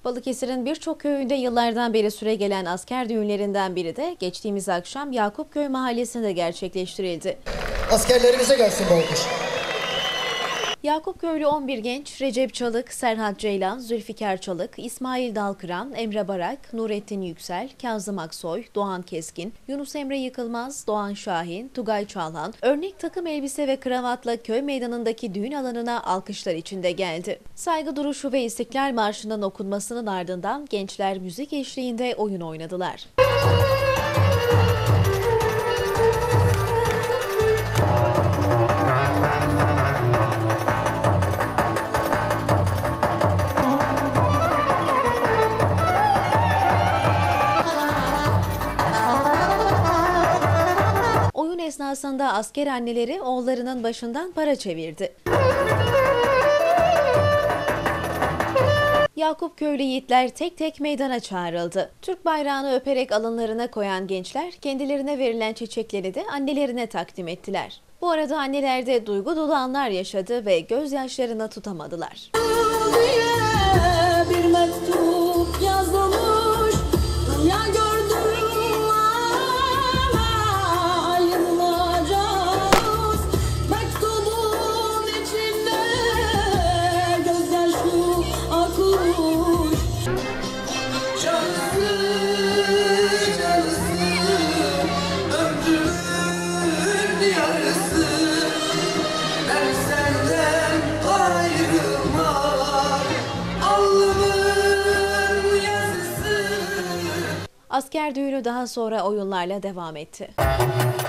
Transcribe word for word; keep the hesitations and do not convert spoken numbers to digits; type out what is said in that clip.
Balıkesir'in birçok köyünde yıllardan beri süregelen asker düğünlerinden biri de geçtiğimiz akşam Yakupköy mahallesinde gerçekleştirildi. Askerlerimize gelsin bu alkış. Yakupköylü on bir genç Recep Çalık, Serhat Ceylan, Zülfikar Çalık, İsmail Dalkıran, Emre Barak, Nurettin Yüksel, Kazım Aksoy, Doğan Keskin, Yunus Emre Yıkılmaz, Doğan Şahin, Tugay Çağlan, örnek takım elbise ve kravatla köy meydanındaki düğün alanına alkışlar içinde geldi. Saygı duruşu ve İstiklal Marşı'nın okunmasının ardından gençler müzik eşliğinde oyun oynadılar. Oyun esnasında asker anneleri oğullarının başından para çevirdi. Yakupköylü yiğitler tek tek meydana çağrıldı. Türk bayrağını öperek alınlarına koyan gençler kendilerine verilen çiçekleri de annelerine takdim ettiler. Bu arada anneler de duygu dolu anlar yaşadı ve gözyaşlarını tutamadılar. Bir mektup yazılmış, ya gördüm ama ayrılacağız. Mektubun içinde gözyaşı akmış. Canısı, canısı, ömrümün yarısı. Ben senden ayrılmam, alnımın yazısı. Asker düğünü daha sonra oyunlarla devam etti.